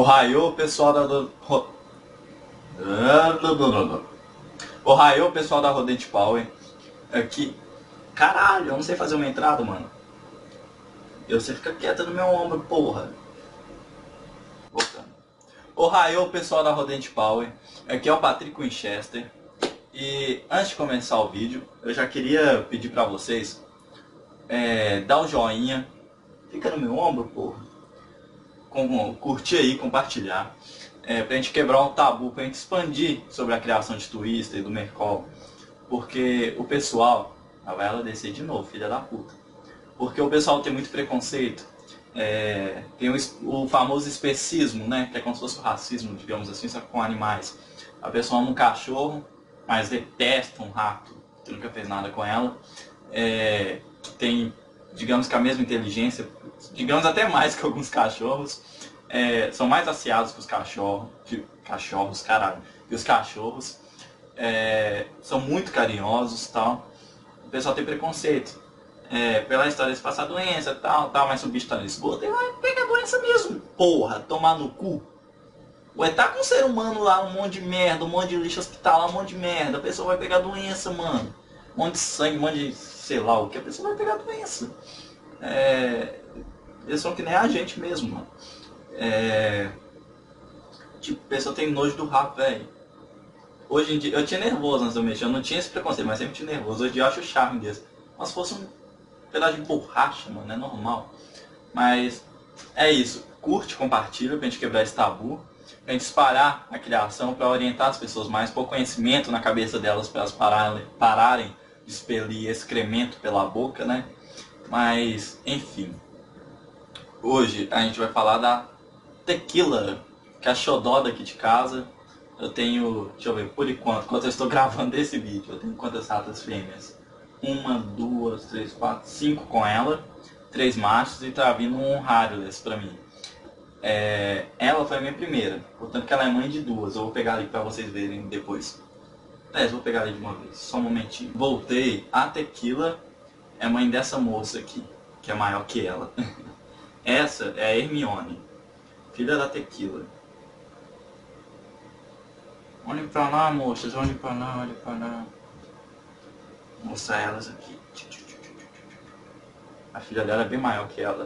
Ohayou, pessoal da... Ohayou, pessoal da Rodent Power. Aqui. Caralho, eu não sei fazer uma entrada, mano. Você fica quieto no meu ombro, porra. Voltando. Ohayou, pessoal da Rodent Power. Aqui é o Patrick Winchester. E antes de começar o vídeo, eu já queria pedir pra vocês dar o joinha. Fica no meu ombro, porra. Curtir aí, compartilhar. Pra gente quebrar um tabu, pra gente expandir sobre a criação de Twister e do Mercol. Porque o pessoal... vai ela descer de novo, filha da puta. Porque o pessoal tem muito preconceito. Tem o famoso especismo, né? Que é como se fosse o racismo, digamos assim, só que com animais. A pessoa ama um cachorro, mas detesta um rato, que nunca fez nada com ela. Que tem, digamos que a mesma inteligência, digamos até mais que alguns cachorros. São mais aciados que os cachorros, caralho, que os cachorros. São muito carinhosos e tal. O pessoal tem preconceito. Pela história de passar doença, tal, mas se o bicho tá no esgoto, ele vai pegar doença mesmo. Porra, tomar no cu. Ué, tá com um ser humano lá, um monte de merda, um monte de lixo hospitalar, um monte de merda. A pessoa vai pegar doença, mano. Um monte de sangue, um monte de sei lá o que. A pessoa vai pegar doença. Eles são que nem a gente mesmo, mano. Tipo, a pessoa tem nojo do rato, velho. Hoje em dia, eu tinha nervoso antes de eu mexer, eu não tinha esse preconceito, mas sempre tinha nervoso. Hoje em dia eu acho o charme desse. Mas se fosse um pedaço de borracha, mano, é normal. Mas é isso. Curte, compartilha pra gente quebrar esse tabu. Pra gente espalhar a criação, pra orientar as pessoas mais, pôr conhecimento na cabeça delas, pra elas pararem de expelir excremento pela boca, né? Mas, enfim. Hoje a gente vai falar da tequila, que é a xodó daqui de casa. Eu tenho, deixa eu ver, por enquanto eu estou gravando esse vídeo, eu tenho quantas ratas fêmeas? 1, 2, 3, 4, 5 com ela, 3 machos e tá vindo um Haruless pra mim. Ela foi a minha primeira, portanto que ela é mãe de 2, eu vou pegar ali pra vocês verem depois. Vou pegar ali de uma vez, só um momentinho. Voltei, a tequila é mãe dessa moça aqui, que é maior que ela. Essa é a Hermione, filha da tequila. Olhem pra lá, moças, olhem pra lá, olhem pra lá. Vou mostrar elas aqui. A filha dela é bem maior que ela.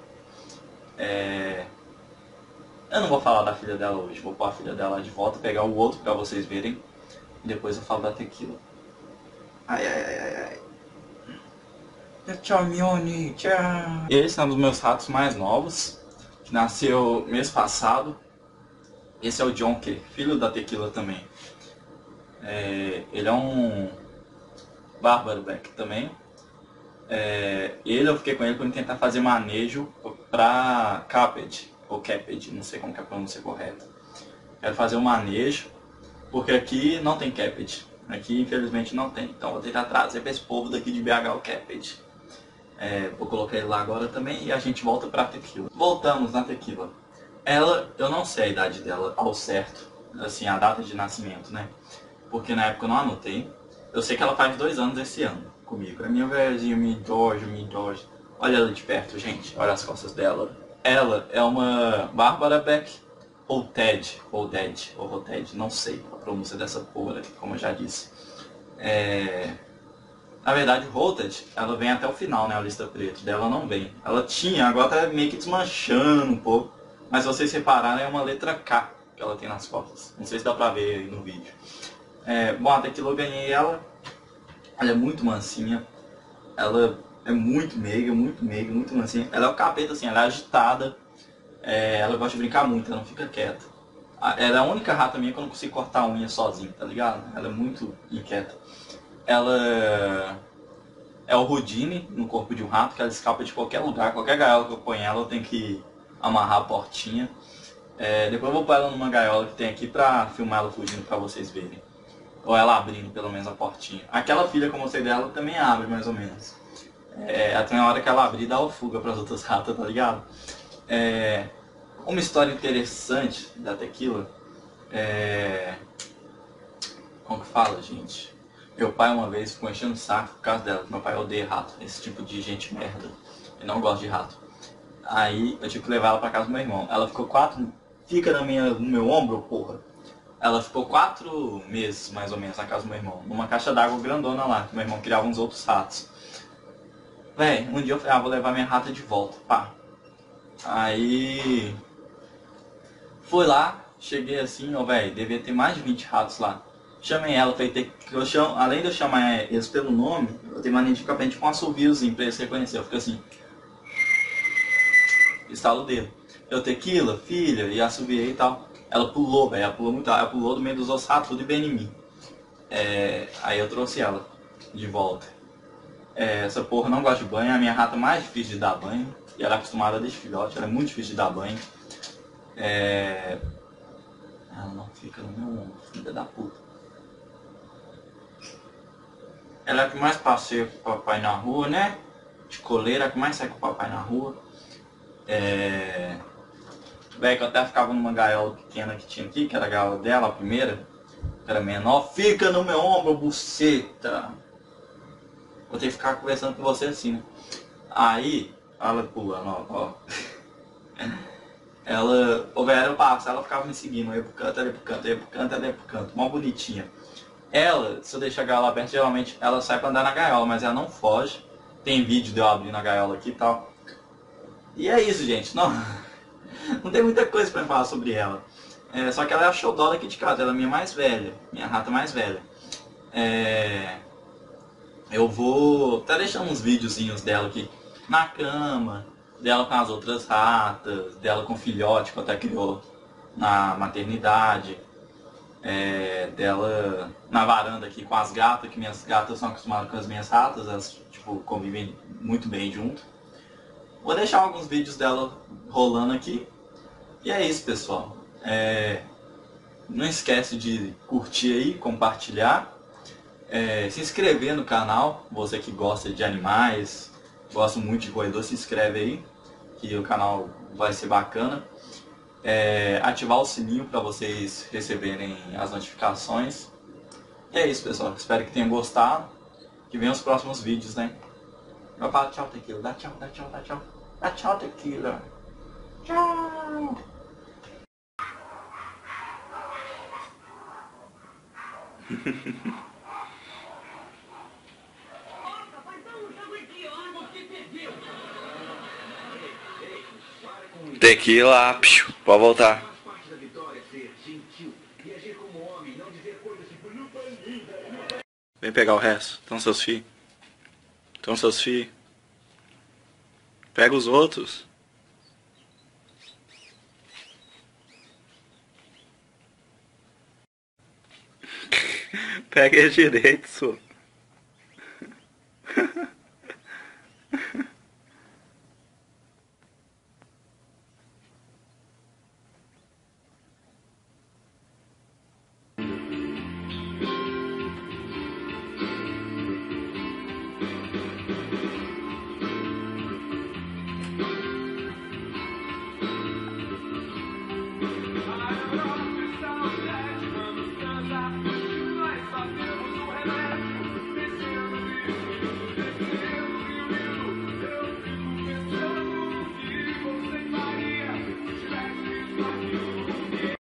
Eu não vou falar da filha dela hoje, vou pôr a filha dela de volta, pegar o outro pra vocês verem. E depois eu falo da tequila. Ai, ai, ai, ai, ai. Tchau, Mione, tchau. Esse é um dos meus ratos mais novos, que nasceu mês passado. Esse é o Jonker, filho da tequila também. Ele é um Barbarobeck também. Eu fiquei com ele para tentar fazer manejo para Caped, ou Caped, não sei como que é a pronúncia correta. Quero fazer um manejo, porque aqui não tem Caped. Aqui infelizmente não tem, então vou tentar trazer para esse povo daqui de BH o Caped. Vou colocar ele lá agora também e a gente volta para a tequila. Voltamos na tequila. Ela, eu não sei a idade dela ao certo, assim, a data de nascimento, né? Porque na época eu não anotei. Eu sei que ela faz 2 anos esse ano comigo. É minha velhinha, minha idosa. Olha ela de perto, gente. Olha as costas dela. Ela é uma Barbarobeck ou Ted, ou Roted, não sei a pronúncia dessa porra, como eu já disse. Na verdade, Roted, ela vem até o final, né? A lista preta dela não vem. Ela tinha, agora tá meio que desmanchando um pouco. Mas se vocês repararem, é uma letra K que ela tem nas costas. Não sei se dá pra ver aí no vídeo. Bom, até que eu ganhei ela. Ela é muito mansinha. Ela é muito meiga, muito mansinha. Ela é o capeta, assim, ela é agitada. Ela gosta de brincar muito, ela não fica quieta. Ela é a única rata minha que eu não consigo cortar a unha sozinha, tá ligado? Ela é muito inquieta. Ela é o Houdini no corpo de um rato, que ela escapa de qualquer lugar. Qualquer gaiola que eu ponho ela, eu tenho que amarrar a portinha. Depois eu vou pôr ela numa gaiola que tem aqui pra filmar ela fugindo pra vocês verem. Ou ela abrindo pelo menos a portinha. Aquela filha que eu mostrei dela também abre mais ou menos. Até na hora que ela abrir dá uma fuga pras outras ratas, tá ligado? Uma história interessante da tequila. Como que fala, gente? Meu pai uma vez ficou enchendo o saco por causa dela. Meu pai odeia rato, esse tipo de gente merda. Ele não gosta de rato. Aí eu tive que levar ela pra casa do meu irmão. Ela ficou fica no meu ombro, porra. Ela ficou 4 meses, mais ou menos, na casa do meu irmão. Numa caixa d'água grandona lá, que meu irmão criava uns outros ratos. Véi, um dia eu falei, vou levar minha rata de volta, pá. Aí... fui lá, cheguei assim, véi, devia ter mais de 20 ratos lá. Chamei ela, falei, além de eu chamar eles pelo nome, eu tenho mania de ficar tipo um assoviozinho pra eles reconhecerem. Eu fico assim... estalo o dedo. Eu, Tequila, filha, e assoviei e tal. Ela pulou, velho, ela pulou muito, ela pulou do meio dos ossos ratos, tudo e bem em mim. Aí eu trouxe ela de volta. Essa porra não gosta de banho, é a minha rata mais difícil de dar banho. E ela é acostumada desde filhote, ela é muito difícil de dar banho. Ela não fica no meu ombro, filha da puta. Ela é a que mais passeia com o papai na rua, né? De coleira, é a que mais sai com o papai na rua. Velho, que eu até ficava numa gaiola pequena que tinha aqui, que era a gaiola dela, a primeira. Que era menor. Fica no meu ombro, buceta. Vou ter que ficar conversando com você assim, né? Aí, ela pulando, ó. Ela, velho, eu passo, ela ficava me seguindo. Eu ia pro canto, ela ia pro canto, eu ia pro canto, ela ia pro canto. Mó bonitinha. Ela, se eu deixar a gaiola aberta, geralmente ela sai pra andar na gaiola, mas ela não foge. Tem vídeo de eu abrindo a gaiola aqui e tal. E é isso, gente. Não tem muita coisa pra falar sobre ela. Só que ela é a xodó aqui de casa, ela é minha mais velha, minha rata mais velha. Eu vou até deixar uns videozinhos dela aqui na cama, dela com as outras ratas, dela com o filhote que eu até criou na maternidade, dela na varanda aqui com as gatas, que minhas gatas são acostumadas com as minhas ratas, elas tipo, convivem muito bem junto. Vou deixar alguns vídeos dela rolando aqui. E é isso, pessoal. Não esquece de curtir aí, compartilhar. Se inscrever no canal, você que gosta de animais, gosta muito de roedor, se inscreve aí, que o canal vai ser bacana. Ativar o sininho para vocês receberem as notificações. E é isso, pessoal. Espero que tenham gostado. Que venham os próximos vídeos, né? Eu falo tchau, Tequila. Dá tchau, dá tchau, dá tchau. Dá tchau, Tequila. Tchau. Tequila, pode voltar. Vem pegar o resto. Estão seus filhos. Estão seus filhos. Pega os outros. Pega eles direito, só.